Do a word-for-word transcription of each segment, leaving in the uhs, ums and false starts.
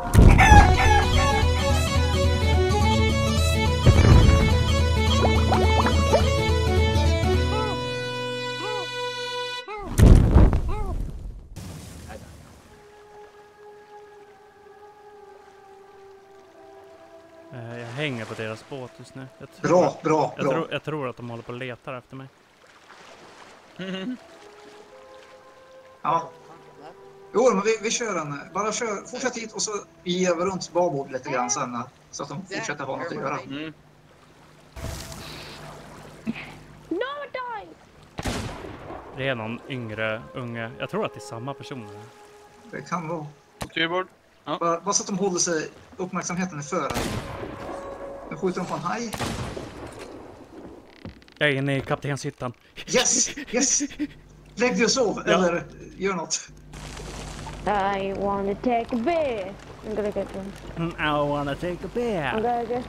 Jag hänger på deras båt just nu. Jag tror, bra, bra, jag bra. Tror, jag tror att de håller på och letar efter mig. Mm. Ja. Jo, men vi, vi kör en. Bara kör, fortsätt hit och så ger vi runt babord lite grann sen. Så att de fortsätter ha något att göra. Mm. Det är någon yngre, unge. Jag tror att det är samma personer. Det kan vara. Styrbord. Ja. Bara, bara så att de håller sig uppmärksamheten i före. Nu skjuter de på en haj. Jag är inne i kaptenshyttan. Yes, yes. Lägg dig och sov, ja. Eller gör något. I wanna take a beer. I'm gonna get one. I wanna take a beer. I'm gonna get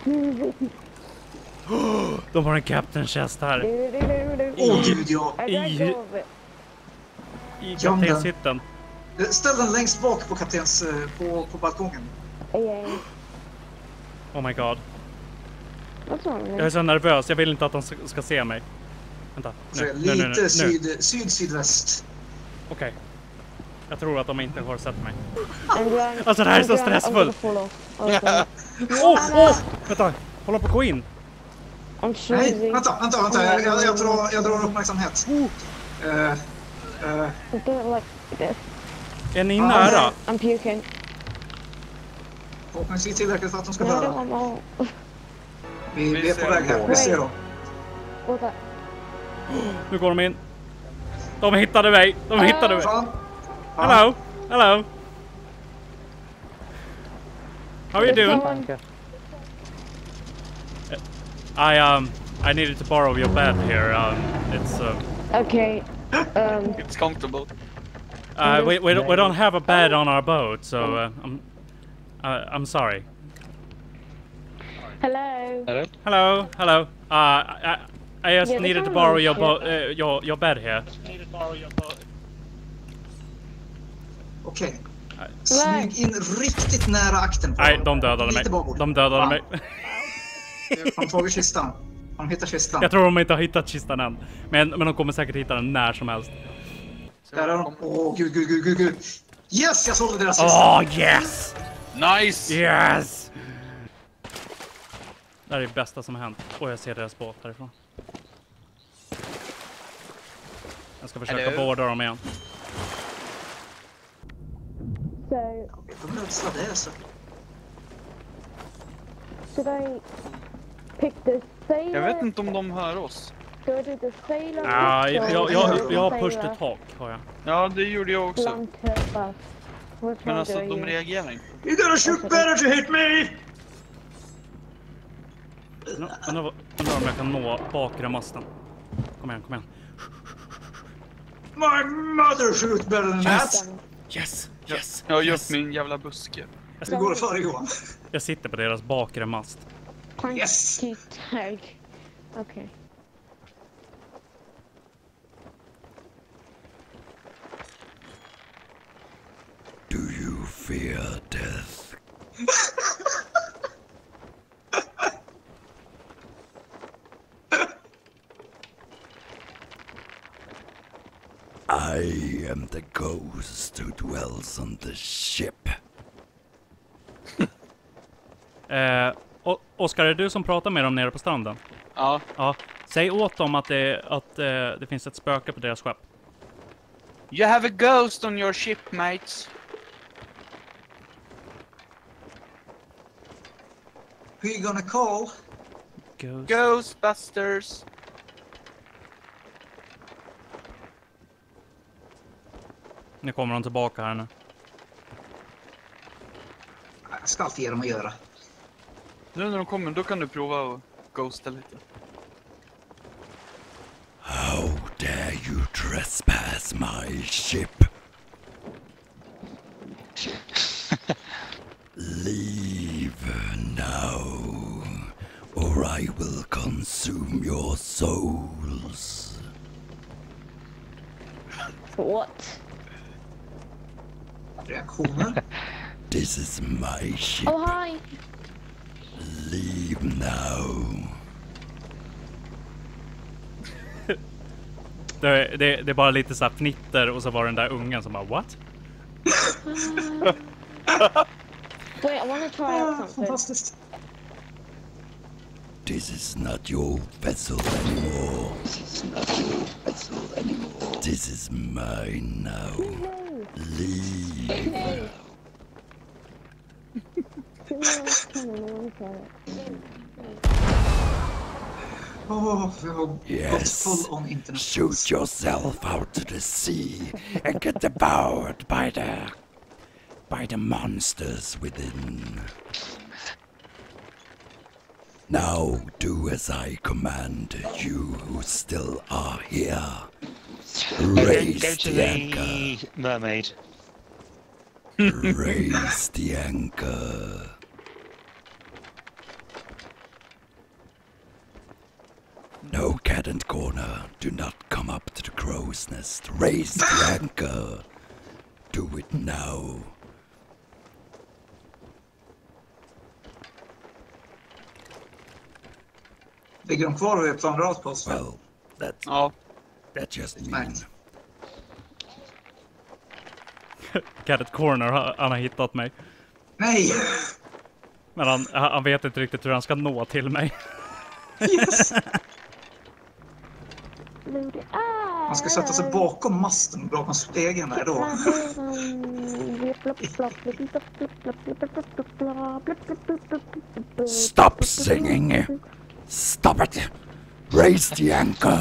De har en captain chest här. Åh oh, gud, ja. I, i kaptenshytten. Ställ den längst bak på kaptens på, på balkongen. Yeah. Oh my god. What's wrong? Jag är så nervös. Jag vill inte att de ska se mig. Vänta. Nu, lite nu, nu, nu. syd, syd sydväst. Okej. Okay. Jag tror att de inte har sett mig. Going, alltså det här är så stressfullt. Åh, åh! Vänta. Håller på att gå in. Nej, vänta, vänta, vänta. Jag, jag, jag, drar, jag drar uppmärksamhet. Uh, uh. Är ni nära? I'm puking. Förhoppningsvis tillräckligt för att de ska höra. Vi, vi är på väg här, vi ser dem. Nu går de in. De hittade mig, de hittade mig. Hello, hello. How are you doing? I um, I needed to borrow your bed here. Um, it's uh. Okay. Um. It's comfortable. Uh, we we don't, we don't have a bed on our boat, so uh, I'm uh, I'm sorry. Hello. Hello. Hello, hello. Uh, I I just yeah, needed to borrow your boat, uh, your your bed here. Needed to borrow your boat. Okej. Okay. Smyg in riktigt nära akten. Nej, de dödade mig. De dödade mig. Har de tagit kistan? Har de hittat kistan? Jag tror de inte har hittat kistan än. Men, men de kommer säkert hitta den när som helst. Där är de. Åh, oh, gud, gud, gud, gud, gud. Yes, jag sålde deras kista. Åh, oh, yes! Nice! Yes! Det här är det bästa som har hänt. Och jag ser deras båt därifrån. Jag ska försöka båda dem igen. So, de ödslar det så. Should I pick the sailor? Jag vet inte om de hör oss. Do I do the sailor? Ja, jag, jag, jag, jag har pushat ett tak, har jag. Ja, det gjorde jag också. Men alltså, de reagerar inte. You gotta shoot better to hit me! Undrar om jag kan nå bakre masten. Kom igen, kom igen. My mother shoot better than yes. that! Yes, yes, jag har gjort yes. min jävla buske. Hur går det för Johan? Jag sitter på deras bakre mast. Yes! Okej. Do you fear death? I am the ghost who dwells on the ship. eh, Oskar, är det du som pratar med dem nere på stranden? Ja. Ja. Säg åt dem att, det, att eh, det finns ett spöke på deras skepp. You have a ghost on your ship, mates. Who you gonna call? Ghost. Ghostbusters. Nu kommer de tillbaka här nu. Jag ska alltid ge dem att göra. Nu när de kommer, då kan du prova att ghosta lite. How dare you trespass my ship? Leave now, or I will consume your souls. What? Reaktioner? This is my ship. Oh, hi. Leave now. Det, det, det är bara lite så här fnitter och så var den där ungen som bara what? Wait, I want to try out Ah, something. fantastiskt. This is not your vessel anymore. This is not your vessel anymore. This is mine now. Leave. Åh, vi har gått Yes. full on internet. Shoot yourself out to the sea and get devoured by the by the monsters within. Now do as I command, you who still are here. Raise Go to the anchor. the mermaid. Raise the anchor. No cat and corner. Do not come up to the crow's nest. Raise the anchor. Do it now. Ligger de kvar vid plan rakt på oss? Well, that Ja. that just Nej. means Cadet Corner, han han har hittat mig. Nej! Men han, han vet inte riktigt hur han ska nå till mig. Yes! Ah, Man ska sätta sig bakom masten, bakom stegen där då. stop singing. Stop it. Raise the anchor.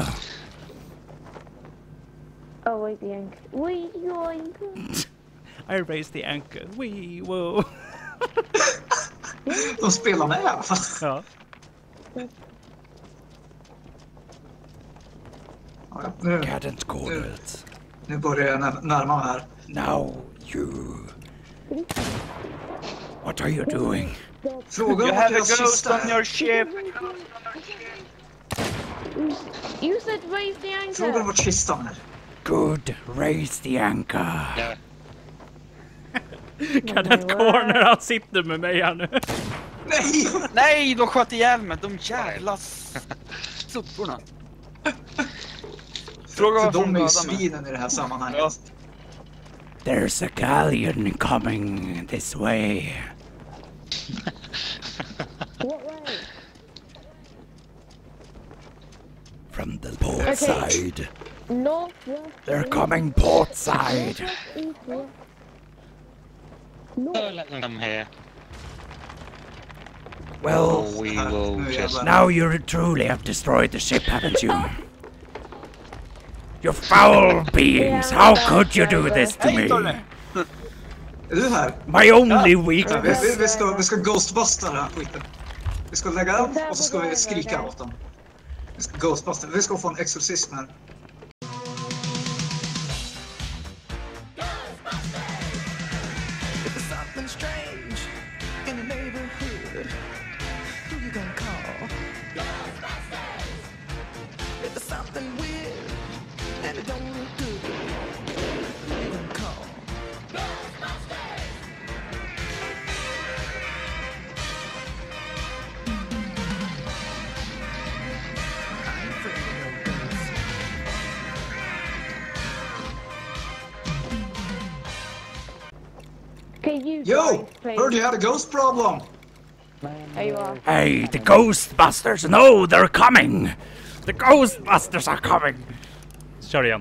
Oh, wait, the anchor. Wait, the anchor. I raised the anchor. Wee woo. De spelar med i alla fall. Ja. Ja, nu, Cat and corners. nu börjar jag när- närma mig här. Now you. What are you doing? Fråga You om have a deras ghost kista on är. your ship. You said raise the Fråga om anchor. vart kistan är. Good. Raise the anchor. Ja. Cadet Corner, han sitter med mig här nu. Nej! Nej, de sköt ihjäl mig. De jävla supporna. Fråga För varför de är ju dödade mig. svinen i det här sammanhanget. Ja. There's a galleon coming this way. What way? From the port side. North, west, They're coming port side. east, west. Don't let them come here. Well, Oh, we will Nu just... jävlar. now you truly have destroyed the ship, haven't you? You foul beings! How could you do this to me? Är du här? My only Ja, vi, weakness. vi, vi, ska, vi ska ghostbusta den här skiten. Vi ska lägga den och så ska vi skrika åt dem. Vi ska ghostbusta. Vi ska få en exorcism här. If there's something strange in the neighborhood, who you gonna call? Ghostbusters! If there's something weird and it don't look good, who you gonna call? Ghostbusters! I ain't afraid of no ghosts. Okay, you Yo! guys, please. Heard you had a ghost problem! There you are. Hey, the Ghostbusters! No, they're coming! The Ghostbusters are coming! Kör igen.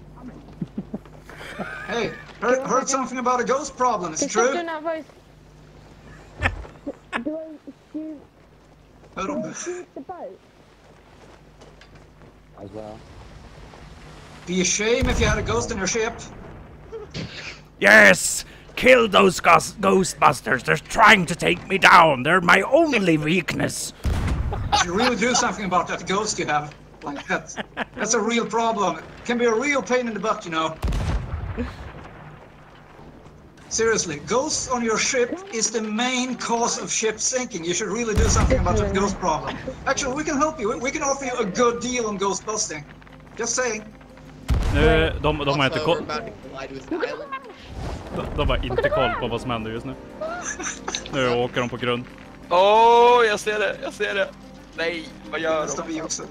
Hey, heard, heard something about a ghost problem, is it Stop true? doing that voice. Do I shoot, Hör do de I det? shoot the boat? Be a shame if you had a ghost in your ship. Yes! Kill those ghost- Ghostbusters! They're trying to take me down! They're my only weakness! You should really do something about that ghost you have. Like that. That's a real problem. It can be a real pain in the butt, you know. Seriously, ghosts on your ship is the main cause of ship sinking. You should really do something about that ghost problem. Actually, we can help you. We can offer you a good deal on ghost busting. Just saying. Nu, de, de har inte Also, we're koll. about to collide with the island. De har inte koll på vad som händer just nu. Nu åker de på grund. Åh, oh, jag ser det, jag ser det. Nej, vad gör Nästan de? vi också.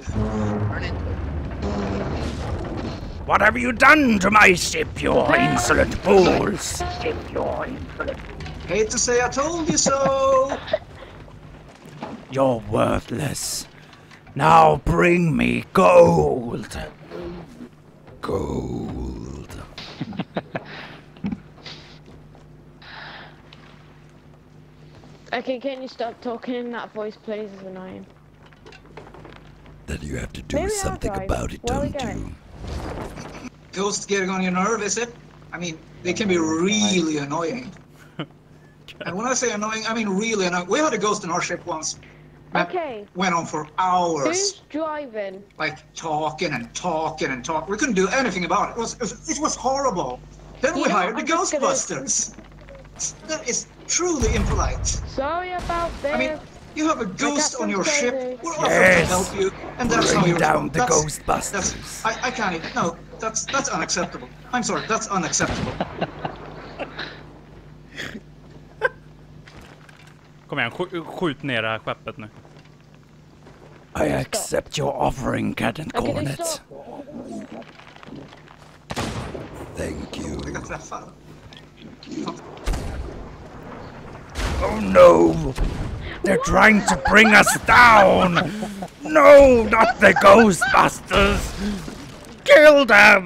What have you done to my ship, you insolent fools? Hate to say I told you so. You're worthless. Now bring me gold. Gold. Okay, can you stop talking in that voice, please? It's annoying. Then you have to do Maybe I'll something drive. about it, Where are we don't you? going? Ghost getting on your nerve, is it? I mean, they can be really annoying. And when I say annoying, I mean really annoying. We had a ghost in our ship once. That Okay, went on for hours. who's driving? Like talking and talking and talking. We couldn't do anything about it. It was, it was, it was horrible. Then we You know, hired the I'm just gonna- Ghostbusters. That is truly impolite. Sorry about this. I mean, you have a ghost on your captain's ship. crazy. We're offering Yes. to help you, and that's how Bring you're down the that's, Ghostbusters. That's, I, I can't even. No, that's that's unacceptable. I'm sorry, that's unacceptable. Kom igen, sk skjut ner det här skeppet nu. I accept your offering, Captain Okay, Cornet. stop. Thank you. Vi kan träffa. Oh no! They're trying to bring us down! No, not the Ghostbusters! Kill them!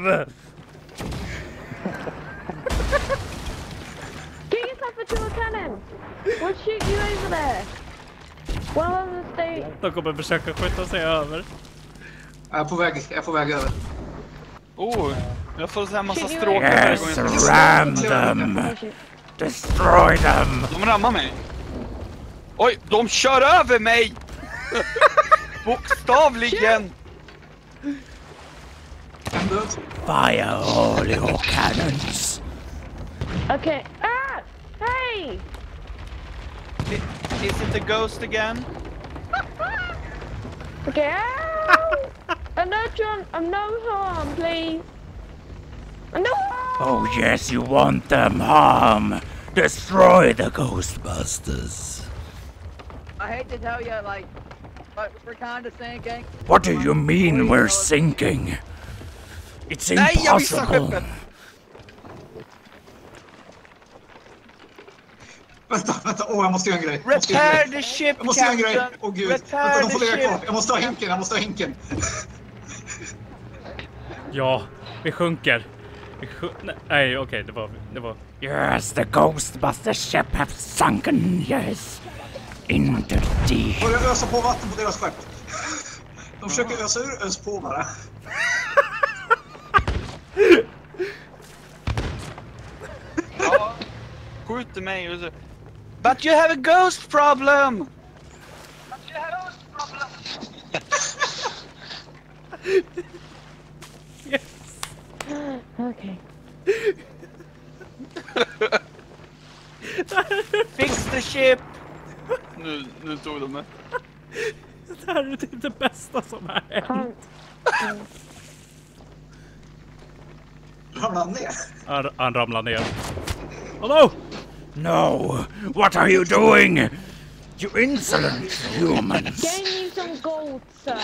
Get yourself into a cannon. We'll shoot you over there. Well, on the state. De kommer försöka skjuta sig över. Jag är på väg, jag är på väg över. Oh, jag får så här massa Shit, you stråkar varje Yes, gång jag ska... ram them! Destroy them! De rammar mig. Oj, de kör över mig! Bokstavligen! En död. Fire all your cannons! Okay. Ah! Hey! I- Is it the ghost again? Okay. Ah! I'm no John. I'm no harm, please. I'm no harm. Oh yes, you want them harm! Destroy the Ghostbusters! I hate to tell you, like, but we're kind of sinking. What do you mean we're sinking? It's Nej, jag missade impossible! skeppet! Vänta, vänta. Åh, jag måste göra en grej. Jag måste göra en Repair grej. the ship, Jag måste göra en grej. Captain! Åh gud. Repair Vänta, de får the ligga kvar. ship! Jag måste ha hinken, jag måste ha hinken. Ja, vi sjunker. Vi sjun Nej, okej, okay, det var... Det var... Yes, the Ghostbuster ship have sunken, yes. Into the deep. Börja ösa på vatten på deras skepp. De försöker ösa ur, ös på bara. Ja, skjuter mig och så... But you have a ghost problem! But you have a ghost problem! Okay. Fix the ship! Nu, nu tog de mig. Det här är typ det bästa som har hänt. Can't. Ramlar han ner? Han, han ramlar ner. Hallå! No! What are you doing? You insolent humans! Gain you some gold, sir.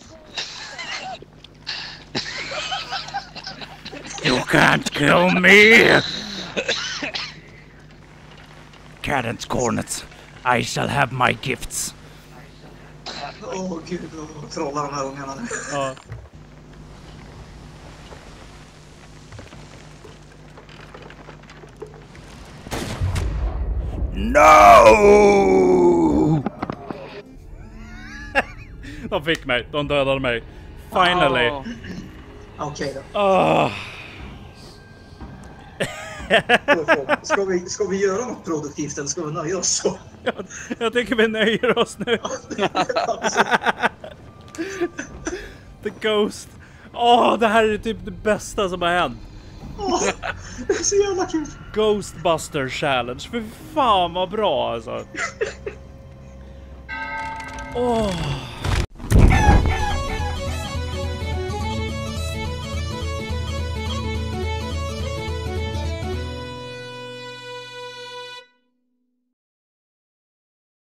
You can't kill me! Cadence Cornets, I shall have my gifts. Åh gud, vad trollar de här ungarna nu. Ja. No! De fick mig, de dödade mig. Finally. Oh. Okej då. Åh. Ska vi, ska vi göra något produktivt eller ska vi nöja oss så? Jag, jag tycker vi nöjer oss nu. The Ghost. Åh, det här är typ det bästa som har hänt. Åh, det är så jävla kul. Ghostbuster Challenge. För fan vad bra alltså. Åh.